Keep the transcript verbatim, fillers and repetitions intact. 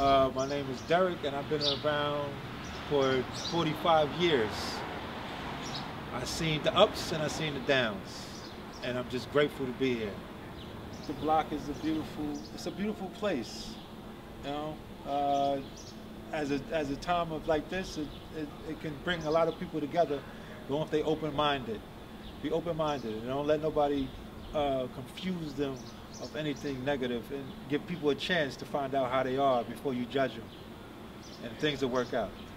Uh, my name is Derek, and I've been around for forty-five years. I've seen the ups and I've seen the downs, and I'm just grateful to be here. The block is a beautiful, it's a beautiful place, you know. Uh, as a as a time of like this, it, it, it can bring a lot of people together, as long as they open-minded. Be open-minded, and don't let nobody uh, confuse them of anything negative, and give people a chance to find out how they are before you judge them, and things will work out.